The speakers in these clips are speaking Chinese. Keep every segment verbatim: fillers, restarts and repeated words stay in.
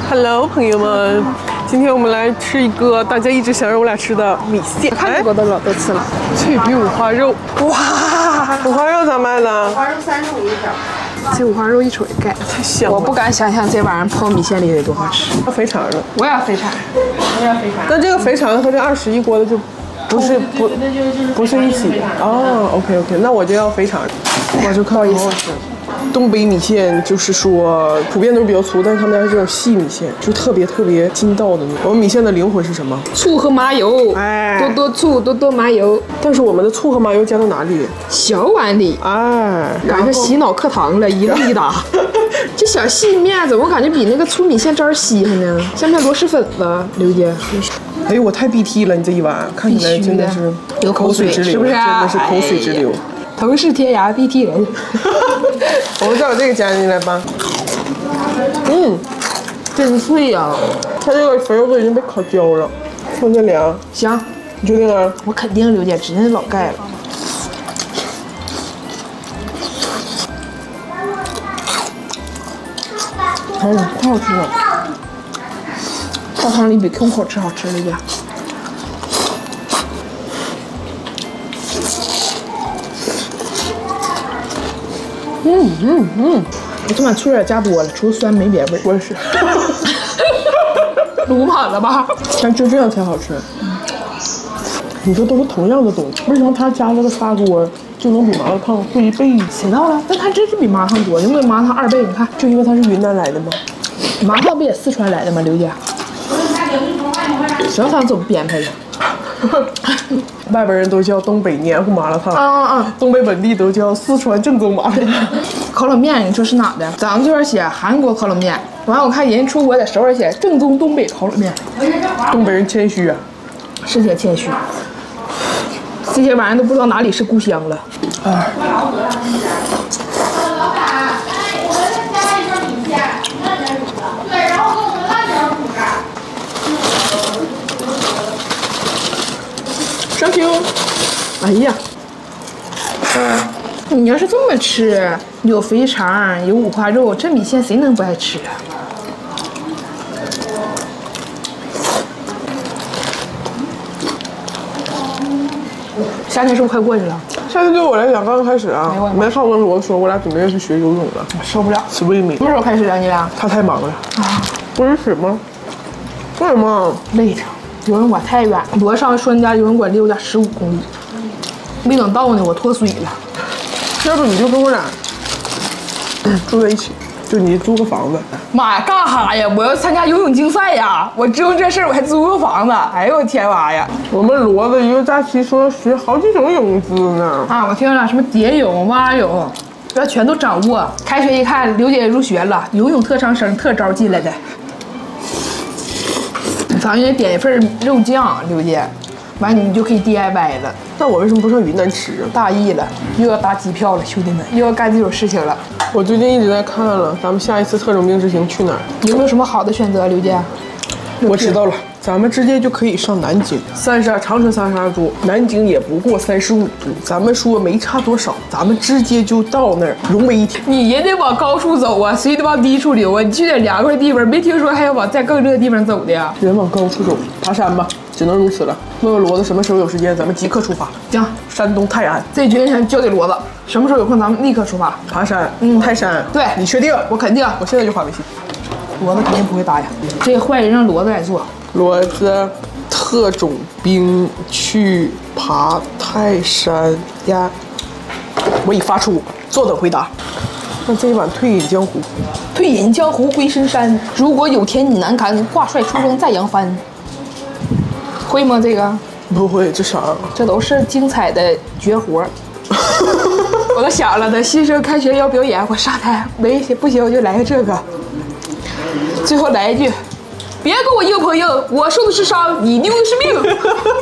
Hello， 朋友们，今天我们来吃一个大家一直想让我俩吃的米线。 看这个都老多次了。 脆皮五花肉，哇，五花肉咋卖呢？ 五花肉三十五一条。 这五花肉一瞅就盖， 太香了。 我不敢想象这玩意儿泡米线里得多好吃。 肥肠的， 我要肥肠，我要肥肠。 但这个肥肠和这二十一锅的就不是不不是一起的哦。OK OK， 那我就要肥肠。我就靠意思。东北米线就是说普遍都是比较粗，但是他们家是这种细米线，就特别特别筋道的那种。我们米线的灵魂是什么？ 醋和麻油， 哎， 多多醋，多多麻油。 但是我们的醋和麻油加到哪里？ 小碗里。 哎， 感觉洗脑课堂了，一粒一打。这小细面怎么感觉比那个粗米线汁儿稀罕呢？像不像螺蛳粉子，刘姐？ 哎呦，我太 B T 了！你这一碗看起来真的是流口水之流， 是不是、啊？ 真的是口水之流。 同是天涯 B T 人。 我们再把这个加进来吧。嗯， 真脆呀、啊！ 它这个肥肉都已经被烤焦了，放这里啊。 行， 你决定啊？ 我肯定刘姐，真是老盖了。 哎呀，太好吃了！ 泡汤里比空口吃好吃，刘姐。 嗯嗯嗯， 我这碗醋有点加多了，除了酸没别味。 我也是。 卤满了吧？ 但就这样才好吃。你说都是同样的东西，为什么他加了个砂锅就能比麻辣烫贵一倍？ 谁知道了？但它真是比麻辣烫多，有没有麻辣烫二倍？你看， 就因为它是云南来的吗？ 麻辣烫不也四川来的吗？刘姐。谁让他这么编排的？ 外边人都叫东北黏糊麻辣烫， 啊啊！ 东北本地都叫四川正宗麻辣烫。 烤冷面，你说是哪的？咱们这边写韩国烤冷面，完了我看人家出国在首尔写正宗东北烤冷面。 东北人谦虚啊， 是些谦虚。这些玩意儿都不知道哪里是故乡了。 哎。上听。哎呀， 嗯，你要是这么吃，有肥肠，有五花肉，这米线谁能不爱吃啊？夏天是不是快过去了？ 夏天对我来讲刚刚开始啊！你没看我跟罗说，我俩准备要去学游泳了， 受不了。 Swimming。 什么时候开始啊？你俩？ 他太忙了啊！不是水吗？为什么？ 累的。游泳馆太远，罗上说人家游泳馆离我家十五公里，没等到呢，我脱水了。 要不你就跟我俩住在一起，就你租个房子。 妈呀，干哈呀？我要参加游泳竞赛呀！我知道这事儿，我还租个房子。哎呦我天妈呀！ 我们骡子一个假期说学好几种泳姿呢。 啊，我听了什么蝶泳、蛙泳，这全都掌握。开学一看，刘姐入学了，游泳特长生特招进来的。咱也点一份肉酱，刘姐，完你就可以 D I Y 了。 那我为什么不上云南吃啊？ 大意了，又要搭机票了，兄弟们，又要干这种事情了。 我最近一直在看了，咱们下一次特种兵之行去哪儿？ 有没有什么好的选择，刘姐？ 我知道了，咱们直接就可以上南京，三十二长春三十二度，南京也不过三十五度，咱们说没差多少，咱们直接就到那儿融为一体。 你也得往高处走啊，谁得往低处流啊？你去点凉快的地方，没听说还要往再更热的地方走的呀？ 人往高处走，爬山吧，只能如此了。问问骡子什么时候有时间，咱们即刻出发。 行， 山东泰安， 这决定权交给骡子，什么时候有空咱们立刻出发。 爬山，嗯，泰山， 对你确定？ 我肯定， 我现在就发微信。 骡子肯定不会答应，这个坏人让骡子来做。 骡子特种兵去爬泰山呀！我已发出，坐等回答。那这一碗退隐江湖， 退隐江湖归深山。如果有天你难堪，挂帅出征再扬帆。会吗？这个不会，这啥？ 这都是精彩的绝活。我都想了，等新生开学要表演，我上台没不行，我就来个这个。最后来一句。别跟我硬碰硬，我受的是伤，你丢的是命。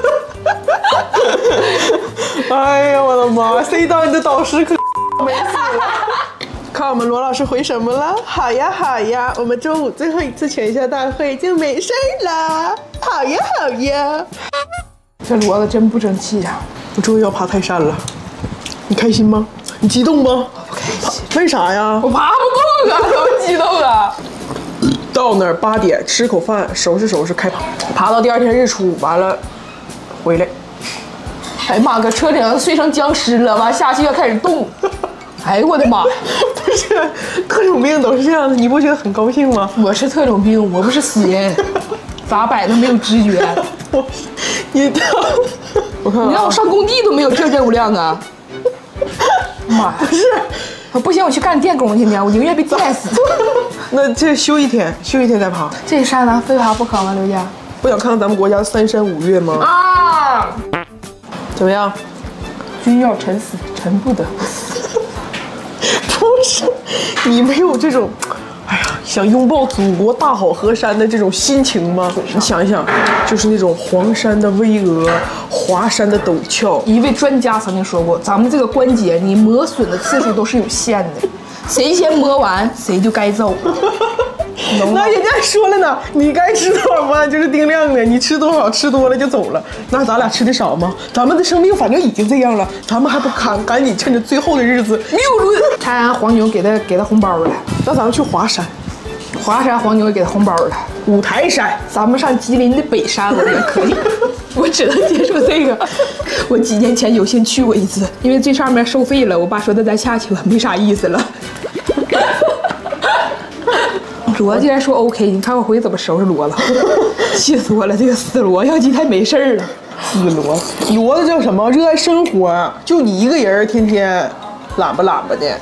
哎呀，我的妈！谁当你的导师可没死了？看我们罗老师回什么了？好呀好呀，我们周五最后一次全校大会就没事了。好呀好呀。 这骡子真不争气呀！ 我终于要爬泰山了，你开心吗？你激动吗？ 我不开心。 为啥呀？ 我爬不动啊，多激动啊！ 到那儿八点吃口饭，收拾收拾开爬，爬到第二天日出，完了回来。 哎呀妈，搁车顶上睡成僵尸了，完下去要开始动。哎呦我的妈！ 不是，特种兵都是这样的，你不觉得很高兴吗？ 我是特种兵，我不是死人，咋摆都没有知觉。 我，你，我看看、啊， 你让我上工地都没有这任务量啊！妈呀！ 不是， 不行，我去干电工去呢，我宁愿被电死。 那这休一天，休一天再爬。 这山咱非爬不可吗，刘佳？ 不想看看咱们国家的三山五岳吗？ 啊！ 怎么样？ 君要臣死，臣不得不死。 不是，你没有这种，哎呀，想拥抱祖国大好河山的这种心情吗？你想一想，就是那种黄山的巍峨，华山的陡峭。 一位专家曾经说过，咱们这个关节，你磨损的次数都是有限的，谁先磨完，谁就该走。 那人家说了呢，你该吃多少饭就是定量的，你吃多少吃多了就走了。那咱俩吃的少吗？咱们的生命反正已经这样了，咱们还不赶赶紧趁着最后的日子谬论。泰安黄牛给他给他红包了， 那咱们去华山， 华山黄牛也给他红包了。 五台山， 咱们上吉林的北山我也可以，我只能接受这个。我几年前有幸去过一次，因为最上面收费了，我爸说的咱下去吧，没啥意思了。骡竟然说 OK， 你看我回去怎么收拾骡子，气死我了！这个死骡要今天没事儿了。 死骡子，骡子叫什么？热爱生活，就你一个人天天懒巴懒巴的。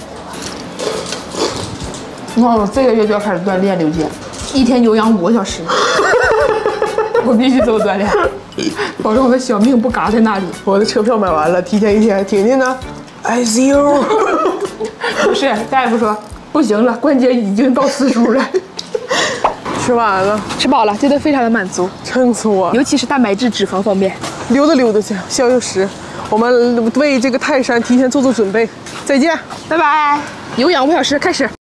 哦，这个月就要开始锻炼，刘姐，一天有氧五个小时，我必须做锻炼，保证我的小命不嘎在那里。 我的车票买完了，提前一天。婷婷呢 ？I C U。 不是，大夫说不行了，关节已经到四叔了。 吃完了， 吃饱了，觉得非常的满足， 撑死我！ 尤其是蛋白质、脂肪方面。 溜达溜达去，消消食。我们为这个泰山提前做做准备。再见， 拜拜。有氧五小时开始。